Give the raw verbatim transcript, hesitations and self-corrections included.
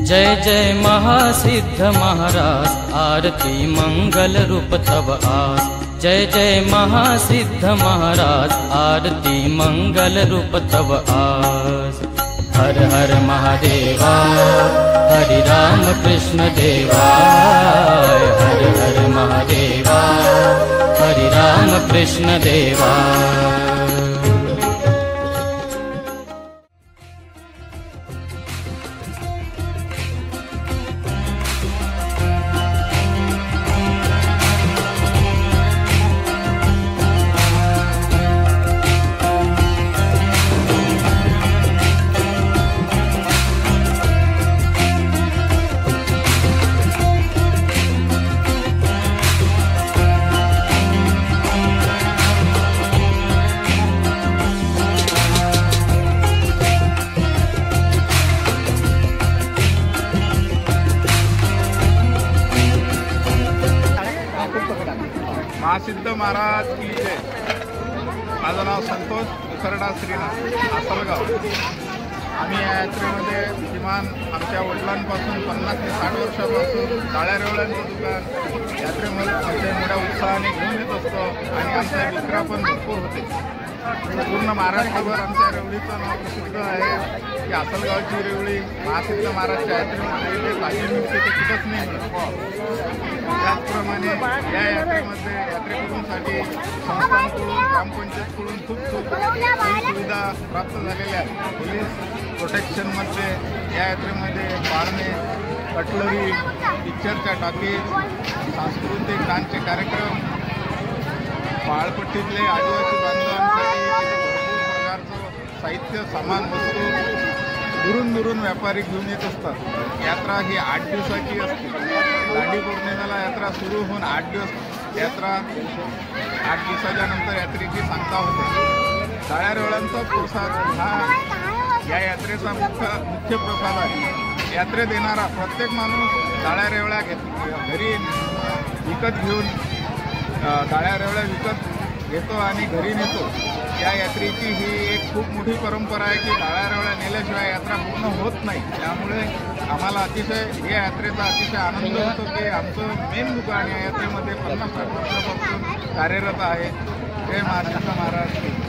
जय जय महासिद्ध महाराज आरती मंगल रूप तब आस। जय जय महासिद्ध महाराज आरती मंगल रूप तब आस। हर हर महादेवा हरि राम कृष्ण देवाय। हर हर महादेवा हरि राम कृष्ण देवाय। महासिद्ध महाराज की जय। माझं नाव संतोष विसरडा श्रीनाथ आसलगाव। आम्ही या यात्रेमध्ये किमान आमच्या वडिलांपासून पन्नास ते साठ वर्षापासून डाळ्या रेवळ्यांचं दुकान यात्रेमध्ये आमच्या मोठ्या उत्साहाने घेऊन येत असतो आणि आमच्या विक्रा पण भरपूर होते। पूर्ण महाराष्ट्रभर आमच्या रेवळीचं नाव प्रसिद्ध आहे की आसलगावची रेवळी महासिद्ध महाराजच्या यात्रेमध्ये जे ताजी मिळते ते कुठंच नाही मिळत। त्याचप्रमाणे या यात्रेमध्ये यात्रेकरूंसाठी संस्थांकडून ग्रामपंचायतकडून खूप खूप सुविधा प्राप्त झालेल्या आहेत। पोलीस प्रोटेक्शनमध्ये या यात्रेमध्ये पाळणे, कटलरी, पिक्चरच्या टॉकीज, सांस्कृतिक डान्सचे कार्यक्रम, पाळपट्टीतले आदिवासी बांधवांसाठी भरपूर प्रकारचं साहित्य सामान वस्तू दुरून दुरून व्यापारी घेऊन येत असतात। यात्रा ही आठ दिवसाची असते। दांडी पौर्णिमेला यात्रा सुरू होऊन आठ दिवस यात्रा आठ दिवसाच्या नंतर यात्रेची सांगता होते। डाळ्या रेवळ्यांचा प्रसाद हा या यात्रेचा मुख्य मुख्य प्रसाद आहे। यात्रेत येणारा प्रत्येक माणूस डाळ्या रेवळ्या घेत घरी विकत घेऊन डाळ्या रेवळ्या विकत घेतो आणि घरी नेतो। या यात्रेची ही एक खूप मोठी परंपरा आहे की डाळ्या रेवळ्या नेल्याशिवाय यात्रा पूर्ण होत नाही। त्यामुळे आम्हाला अतिशय या यात्रेचा अतिशय आनंद होतो की आमचं मेन दुकान या यात्रेमध्ये पन्नास साठ वर्षापासून कार्यरत आहे। जय महाराष्ट्र महाराज।